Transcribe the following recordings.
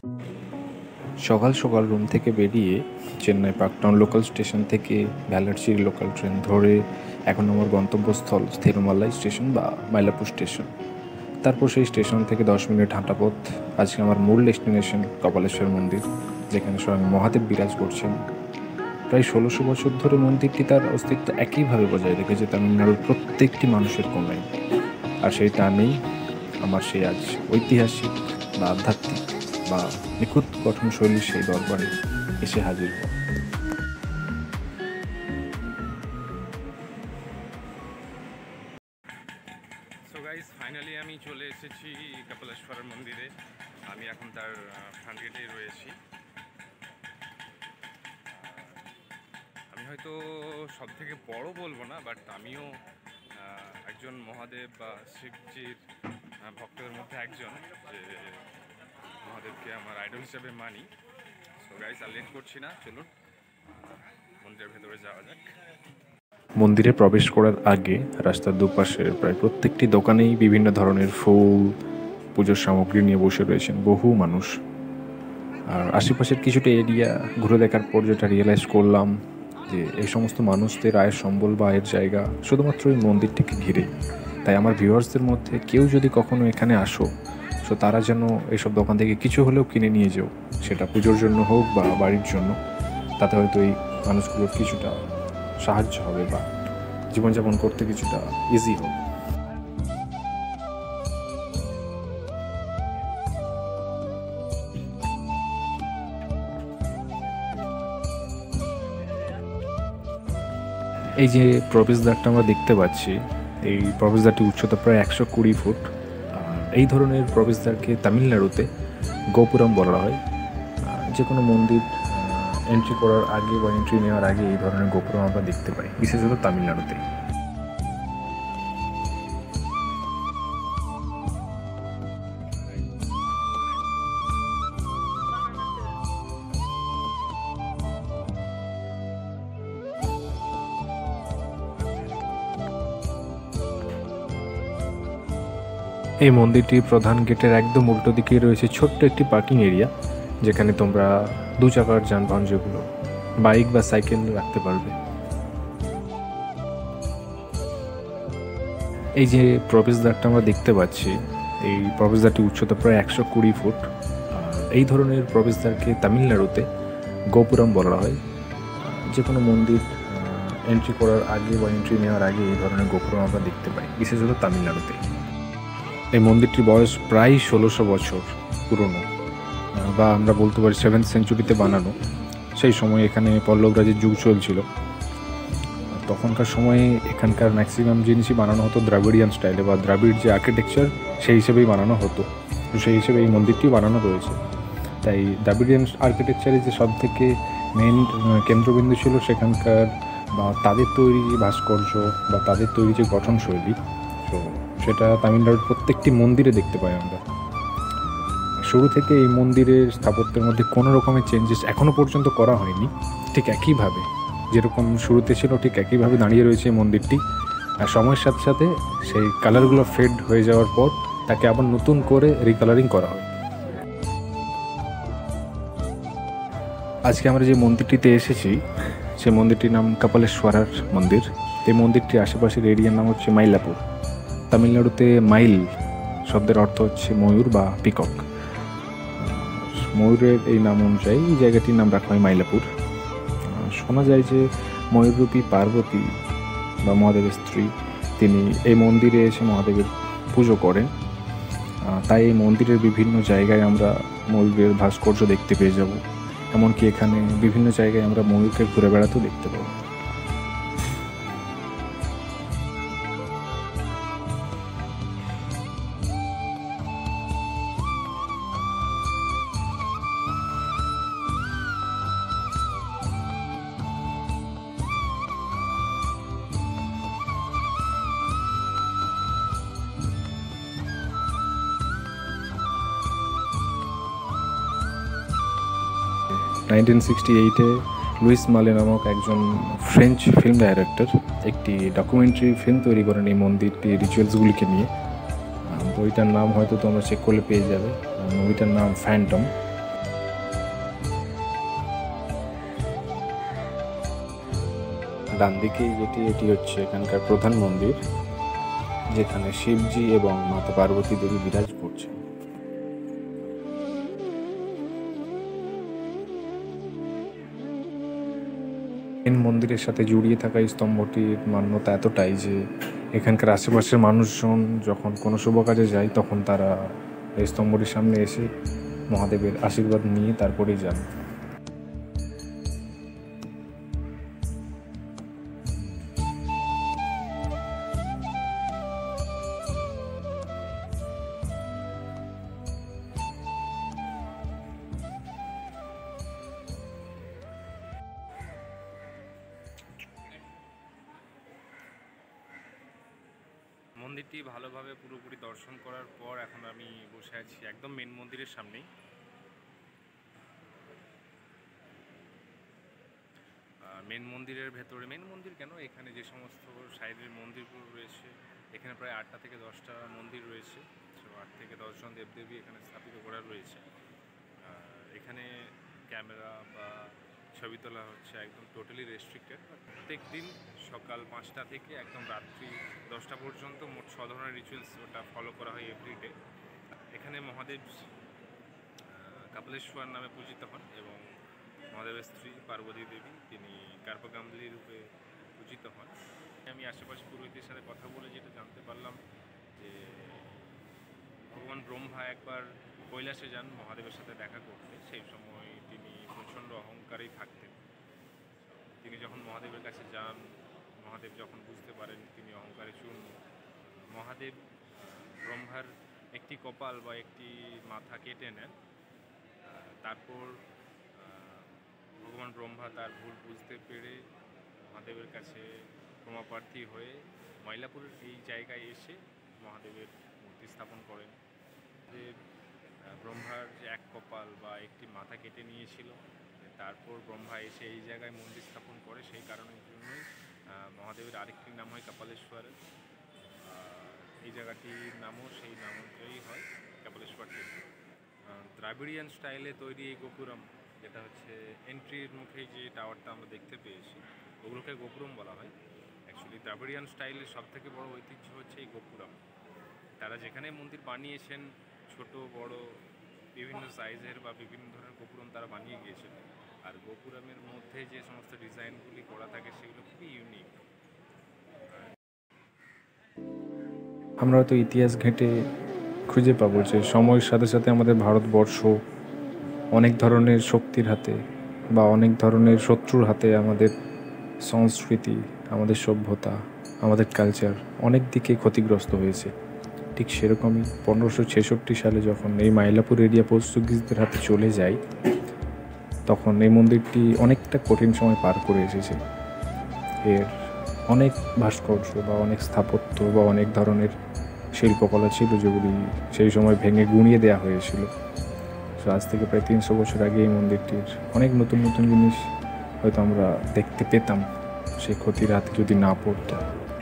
সকাল সকাল রুম থেকে বেরিয়ে চেন্নাই পার্কটাউন লোকাল স্টেশন থেকে ভ্যালারচির লোকাল ট্রেন ধরে এখন আমার গন্তব্যস্থল থিরুমালাই স্টেশন বা মাইলাপুর স্টেশন। তারপর সেই স্টেশন থেকে 10 মিনিট হাঁটা পথ আজকে আমার মূল ডেস্টিনেশন কপালেশ্বর মন্দির, যেখানে স্বয়ং মহাদেব বিরাজ করছেন। প্রায় 1600 বছর ধরে মন্দিরটি তার অস্তিত্ব একইভাবে বজায় রেখেছে তামিলনাড়ুর প্রত্যেকটি মানুষের কোনায়। আর সেই টানেই আমার সেই আজ ঐতিহাসিক বা আধ্যাত্মিক বা নিখুঁত গঠনশৈলীর সেই দরবারে এসে হাজির হওয়া। সো গাইস, ফাইনালি আমি চলে এসেছি কপালেশ্বরের মন্দিরে। আমি এখন তার ফ্রন্ট গেটেই রয়েছি। আমি হয়তো সব থেকে বড় বলবো না, বাট আমিও একজন মহাদেব বা শিবজির ভক্তদের মধ্যে একজন, যে মহাদেবকে আমার আইডল হিসেবে মানি। সো গাইস, আর লেট করছি না, চলুন মন্দিরের ভেতরে যাওয়া যাক। মন্দিরে প্রবেশ করার আগে রাস্তার দুপাশের প্রায় প্রত্যেকটি দোকানেই বিভিন্ন ধরনের ফুল, পুজোর সামগ্রী নিয়ে বসে রয়েছেন বহু মানুষ। আর আশেপাশের কিছুটা এরিয়া ঘুরে দেখার পর যেটা রিয়েলাইজ করলাম যে এই সমস্ত মানুষদের আয়ের সম্বল বা আয়ের জায়গা শুধুমাত্র এই মন্দিরটিকে ঘিরে। তাই আমার ভিউয়ার্সদের মধ্যে কেউ যদি কখনো এখানে আসো, সো তারা যেন এইসব দোকান থেকে কিছু হলেও কিনে নিয়ে যাও, সেটা পুজোর জন্য হোক বা বাড়ির জন্য। তাতে হয়তো এই মানুষগুলোর কিছুটা সাহায্য হবে বা জীবনযাপন করতে কিছুটা ইজি হবে। এই যে প্রবেশদ্বারটা আমরা দেখতে পাচ্ছি, এই প্রবেশদ্বারটি উচ্চতা প্রায় 120 ফুট। এই ধরনের প্রবেশদ্বারকে তামিলনাড়ুতে গোপুরম বলা হয়। যে কোনো মন্দির এন্ট্রি করার আগে বা এন্ট্রি নেওয়ার আগে এই ধরনের গোপুরম আমরা দেখতে পাই, বিশেষত তামিলনাড়ুতে। এই মন্দিরটির প্রধান গেটের একদম উল্টো দিকেই রয়েছে ছোট্ট একটি পার্কিং এরিয়া, যেখানে তোমরা 2 চাকার যানবাহন, যেগুলো বাইক বা সাইকেল, রাখতে পারবে। এই যে প্রবেশদ্বারটা আমরা দেখতে পাচ্ছি, এই প্রবেশদ্বারটি উচ্চতা প্রায় 120 ফুট। এই ধরনের প্রবেশদ্বারকে তামিলনাড়ুতে গোপুরম বলা হয়। যে কোনো মন্দির এন্ট্রি করার আগে বা এন্ট্রি নেওয়ার আগে এই ধরনের গোপুরম আমরা দেখতে পাই, বিশেষত তামিলনাড়ুতে। এই মন্দিরটির বয়স প্রায় 1600 বছর পুরনো, বা আমরা বলতে পারি 7th সেঞ্চুরিতে বানানো। সেই সময় এখানে পল্লবরাজের যুগ চলছিল। তখনকার সময়ে এখানকার ম্যাক্সিমাম জিনিসই বানানো হতো দ্রাবিড়িয়ান স্টাইলে, বা দ্রাবিড় যে আর্কিটেকচার সেই হিসেবেই বানানো হতো। তো সেই হিসেবে এই মন্দিরটি বানানো রয়েছে। তাই দ্রাবিড়িয়ান আর্কিটেকচারে যে সব থেকে মেন কেন্দ্রবিন্দু ছিল সেখানকার, বা তাদের তৈরি যে ভাস্কর্য বা তাদের তৈরি যে গঠনশৈলী, তো সেটা তামিলনাড়ুর প্রত্যেকটি মন্দিরে দেখতে পাই আমরা। শুরু থেকে এই মন্দিরের স্থাপত্যের মধ্যে কোনো রকমের চেঞ্জেস এখনও পর্যন্ত করা হয়নি। ঠিক একইভাবে যেরকম শুরুতে ছিল, ঠিক একইভাবে দাঁড়িয়ে রয়েছে এই মন্দিরটি। আর সময়ের সাথে সাথে সেই কালারগুলো ফেড হয়ে যাওয়ার পর তাকে আবার নতুন করে রিকালারিং করা হয়। আজকে আমরা যে মন্দিরটিতে এসেছি, সেই মন্দিরটির নাম কপালেশ্বরার মন্দির। এই মন্দিরটির আশেপাশের এরিয়ার নাম হচ্ছে মাইলাপুর। তামিলনাড়ুতে মাইল শব্দের অর্থ হচ্ছে ময়ূর বা পিকক। ময়ূরের এই নাম অনুযায়ী এই জায়গাটির নাম রাখা হয় মাইলাপুর। শোনা যায় যে ময়ূররূপী পার্বতী বা মহাদেবের স্ত্রী, তিনি এই মন্দিরে এসে মহাদেবের পুজো করেন। তাই এই মন্দিরের বিভিন্ন জায়গায় আমরা ময়ূরের ভাস্কর্য দেখতে পেয়ে যাব। এমনকি এখানে বিভিন্ন জায়গায় আমরা ময়ূরকে ঘুরে বেড়াতেও দেখতে পাবো। নাইনটিন 1968-এ লুইস মালে নামক একজন ফ্রেঞ্চ ফিল্ম ডাইরেক্টর একটি ডকুমেন্টারি ফিল্ম তৈরি করেন এই মন্দিরটি রিচুয়ালসগুলিকে নিয়ে। বইটার নাম হয়তো তোমরা চেক করলে পেয়ে যাবে। মুভিটার নাম ফ্যান্টম। ডান দিকেই এটি হচ্ছে এখানকার প্রধান মন্দির, যেখানে শিবজি এবং মাতা পার্বতী দেবী বিরাজ করছেন। মেন মন্দিরের সাথে জড়িয়ে থাকা এই স্তম্ভটির মান্যতা এতটাই যে এখানকার আশেপাশের মানুষজন যখন কোনো শুভ কাজে যায় তখন তারা এই স্তম্ভটির সামনে এসে মহাদেবের আশীর্বাদ নিয়ে তারপরেই যান। মন্দিরটি ভালোভাবে পুরোপুরি দর্শন করার পর এখন আমি বসে আছি একদম মেন মন্দিরের সামনেই। মেন মন্দিরের ভেতরে, মেন মন্দির কেন, এখানে যে সমস্ত সাইডের মন্দিরগুলো রয়েছে, এখানে প্রায় 8টা থেকে 10টা মন্দির রয়েছে। 8 থেকে 10 জন দেবদেবী এখানে স্থাপিত করা রয়েছে। এখানে ক্যামেরা বা ছবি তোলা হচ্ছে একদম টোটালি রেস্ট্রিক্টেড। প্রত্যেক দিন সকাল 5টা থেকে একদম রাত্রি 10টা পর্যন্ত মোট 6 ধরনের রিচুয়ালস ওটা ফলো করা হয় এভরিডে। এখানে মহাদেব কাপালেশ্বর নামে পূজিত হন এবং মহাদেবের স্ত্রী পার্বতী দেবী তিনি কার্পগামলি রূপে পূজিত হন। আমি আশেপাশে পুরোহিতের সাথে কথা বলে যেটা জানতে পারলাম যে ভগবান ব্রহ্মা একবার কৈলাসে যান মহাদেবের সাথে দেখা করতে। সেই সময় তিনি প্রচণ্ড অহংকারী থাকতেন। তিনি যখন মহাদেবের কাছে যান, মহাদেব যখন বুঝতে পারেন তিনি অহংকারে চূর্ণ, মহাদেব ব্রহ্মার একটি কপাল বা একটি মাথা কেটে নেন। তারপর ভগবান ব্রহ্মা তার ভুল বুঝতে পেরে মহাদেবের কাছে ক্ষমাপ্রার্থী হয়ে মাইলাপুরের এই জায়গায় এসে মহাদেবের মূর্তি স্থাপন করেন। যে ব্রহ্মার যে এক কপাল বা একটি মাথা কেটে নিয়েছিল, তারপর ব্রহ্মা এসে এই জায়গায় মন্দির স্থাপন করে। সেই কারণের জন্যই মহাদেবের আরেকটি নাম হয় কাপালেশ্বর। এই জায়গাটির নামও সেই নাম অনুযায়ী হয়, কাপালেশ্বর টেম্পল। দ্রাবিড়িয়ান স্টাইলে তৈরি এই গোপুরম, যেটা হচ্ছে এন্ট্রির মুখেই যে টাওয়ারটা আমরা দেখতে পেয়েছি, ওগুলোকে গোপুরম বলা হয়। অ্যাকচুয়ালি দ্রাবিড়িয়ান স্টাইলের সবথেকে বড় ঐতিহ্য হচ্ছে এই গোপুরম। তারা যেখানে মন্দির বানিয়েছেন, ছোট বড় বিভিন্ন সাইজের বা বিভিন্ন ধরনের গোপুরম তারা বানিয়ে গিয়েছেন। আর গোপুরমের মধ্যে যে সমস্ত ডিজাইনগুলি করা থাকে সেগুলো খুবই ইউনিক। আমরা হয়তো ইতিহাস ঘেঁটে খুঁজে পাবো যে সময়ের সাথে সাথে আমাদের ভারতবর্ষ অনেক ধরনের শক্তির হাতে বা অনেক ধরনের শত্রুর হাতে আমাদের সংস্কৃতি, আমাদের সভ্যতা, আমাদের কালচার অনেক দিকে ক্ষতিগ্রস্ত হয়েছে। ঠিক সেরকমই 1566 সালে যখন এই মাইলাপুর এরিয়া পর্তুগিজদের হাতে চলে যায়, তখন এই মন্দিরটি অনেকটা কঠিন সময় পার করে এসেছে। এর অনেক ভাস্কর্য বা অনেক স্থাপত্য বা অনেক ধরনের শিল্পকলা ছিল যেগুলি সেই সময় ভেঙে গুঁড়িয়ে দেওয়া হয়েছিল। তো আজ থেকে প্রায় 300 বছর আগে এই মন্দিরটির অনেক নতুন নতুন জিনিস হয়তো আমরা দেখতে পেতাম সেই ক্ষতির হাতে যদি না পড়তো।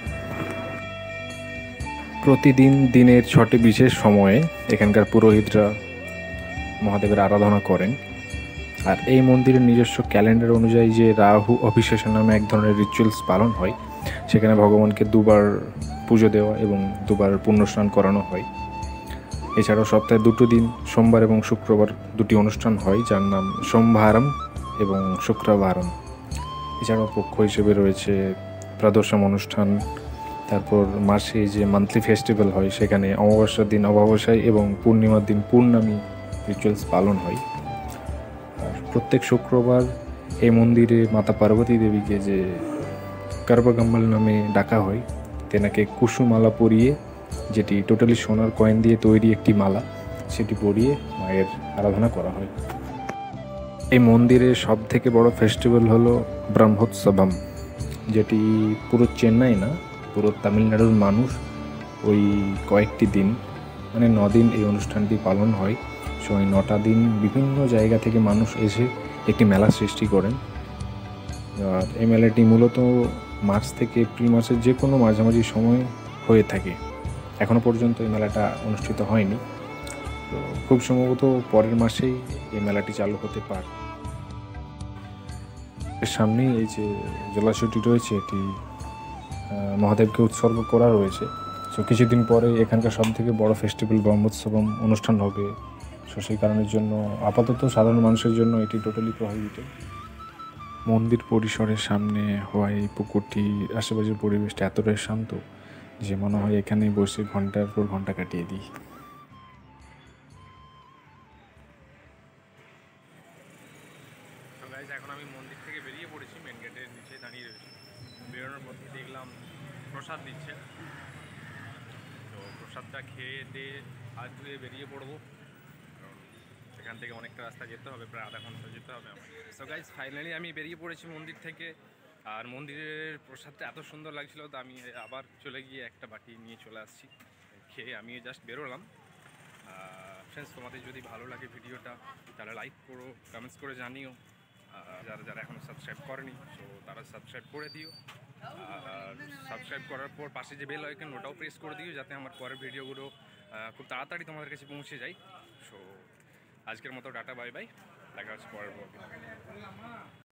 প্রতিদিন দিনের 6টি বিশেষ সময়ে এখানকার পুরোহিতরা মহাদেবের আরাধনা করেন। আর এই মন্দিরের নিজস্ব ক্যালেন্ডার অনুযায়ী যে রাহু অভিষেক নামে এক ধরনের রিচুয়ালস পালন হয়, সেখানে ভগবানকে 2বার পুজো দেওয়া এবং 2বার পুণ্যস্নান করানো হয়। এছাড়াও সপ্তাহে 2টো দিন, সোমবার এবং শুক্রবার 2টি অনুষ্ঠান হয়, যার নাম সোমবারম এবং শুক্রবারম। এছাড়াও পক্ষ হিসেবে রয়েছে প্রদোষম অনুষ্ঠান। তারপর মাসে যে মান্থলি ফেস্টিভ্যাল হয়, সেখানে অমাবস্যার দিন অমাবস্যায় এবং পূর্ণিমার দিন পূর্ণামী রিচুয়ালস পালন হয়। আর প্রত্যেক শুক্রবার এই মন্দিরে মাতা পার্বতী দেবীকে যে কার্বাগাম্বাল নামে ডাকা হয়, তেনাকে কুসুমালা পরিয়ে, যেটি টোটালি সোনার কয়েন দিয়ে তৈরি একটি মালা, সেটি পরিয়ে মায়ের আরাধনা করা হয়। এই মন্দিরের সব থেকে বড় ফেস্টিভ্যাল হলো ব্রহ্মোৎসবম, যেটি পুরো চেন্নাই না, পুরো তামিলনাড়ুর মানুষ ওই কয়েকটি দিন, মানে 9 দিন এই অনুষ্ঠানটি পালন হয়। সো এই 9টা দিন বিভিন্ন জায়গা থেকে মানুষ এসে একটি মেলা সৃষ্টি করেন। আর এই মেলাটি মূলত মার্চ থেকে এপ্রিল মাসের যে কোনো মাঝামাঝি সময় হয়ে থাকে। এখনও পর্যন্ত এই মেলাটা অনুষ্ঠিত হয়নি, তো খুব সম্ভবত পরের মাসেই এই মেলাটি চালু হতে পারে। এর সামনেই এই যে জলাশয়টি রয়েছে, এটি মহাদেবকে উৎসর্গ করা রয়েছে। সো কিছুদিন পরে এখানকার সবথেকে বড় ফেস্টিভ্যাল ব্রহ্মোৎসবম অনুষ্ঠান হবে। সো সেই কারণের জন্য আপাতত সাধারণ মানুষের জন্য এটি টোটালি প্রভাবিত। মন্দির পরিসরের সামনে হওয়া এই পুকুরটির আশেপাশের পরিবেশটা এতটাই শান্ত যে মনে হয় এখানে বসে ঘন্টার পর ঘন্টা কাটিয়ে দিই। তো গাইজ এখন আমি মন্দির থেকে বেরিয়ে পড়েছি, মেন গেটের নিচে দাঁড়িয়ে রয়েছি। বেরোনোর পথে দেখলাম প্রসাদ দিচ্ছে, তো প্রসাদটা খেয়ে দিয়ে হাত ধুয়ে বেরিয়ে পড়বো, কারণ এখান থেকে অনেকটা রাস্তা যেতে হবে, প্রায় আধা ঘন্টা যেতে হবে আমার। সো গাইজ ফাইনালি আমি বেরিয়ে পড়েছি মন্দির থেকে। আর মন্দিরের প্রসাদটা এত সুন্দর লাগছিল, তো আমি আবার চলে গিয়ে একটা বাটি নিয়ে চলে আসছি, খেয়ে আমি জাস্ট বেরোলাম। ফ্রেন্ডস, তোমাদের যদি ভালো লাগে ভিডিওটা তাহলে লাইক করো, কমেন্টস করে জানিও। যারা যারা এখনও সাবস্ক্রাইব করেনি সো তারা সাবস্ক্রাইব করে দিও। আর সাবস্ক্রাইব করার পর পাশে যে বেল আইকন ওটাও প্রেস করে দিও, যাতে আমার পরের ভিডিওগুলো খুব তাড়াতাড়ি তোমাদের কাছে পৌঁছে যায়। সো আজকের মতো টাটা, বাই বাই, দেখা হচ্ছে পরের ব্লগে।